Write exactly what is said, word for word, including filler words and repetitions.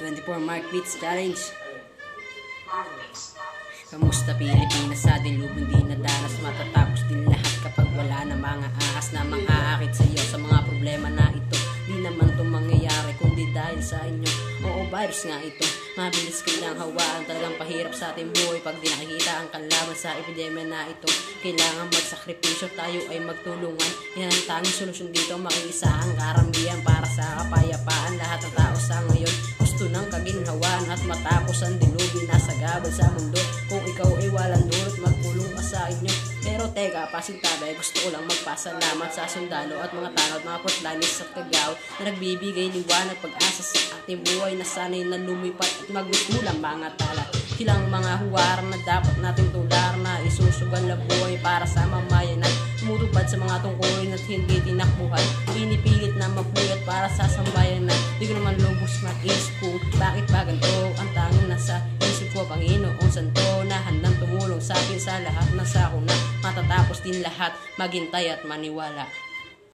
twenty-four Mark Beats Challenge. Kamusta Pilipinas, sa dilubong di nadanas, matatapos din lahat kapag wala na mga ahas na mang-aakit sa iyo sa mga problema na ito. Di naman to mangyayari kundi dahil sa inyo. Oo, virus nga ito, mabilis kailang hawaan, talagang pahirap sa ating buhay pag di nakikita ang kalaban sa epidemya na ito. Kailangan magsakripisyo, tayo ay magtulungan. Yan ang tanging solusyon dito, makiisa ang karamihan para sa kapayapaan. Lahat ng tao sa ngayon gusto ng kaginhawaan at matapos ang dilubyo na sagabal sa mundo. Kung ikaw ay walang dulot, magpulong ka sa inyo. Pero teka, pasintabay, gusto ko lang magpasalamat sa sundalo at mga tanod, mga frontliners sa Kagawad na nagbibigay liwanag, pag-asa sa ating buhay na sanay na lumipat at maglutulang mga tala. Silang mga huwar na dapat nating tular na isusugal na buhay para sa mamayan at tumutupad sa mga tungkulin at hindi tinakbuhan. Pinipilit na mapuyat para sa sambayan na di ko naman lubos mag-isip kung bakit ba ganito. Ang tanging nasa isip ko, Panginoong Santo, na handang tumulong sa akin sa lahat na sakuna. Matatapos din lahat, maghintay at maniwala.